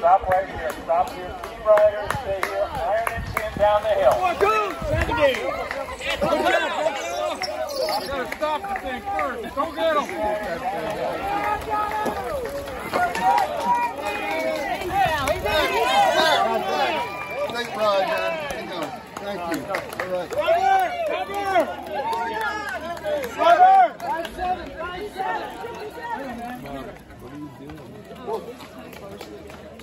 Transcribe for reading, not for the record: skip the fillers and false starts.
Stop right here. Stop here. Team riders, stay here. Iron and pin down the hill. 70. I gotta stop the thing first. Don't get him. Great ride, man. Hang on. Thank you. All right. Cover! What are you doing?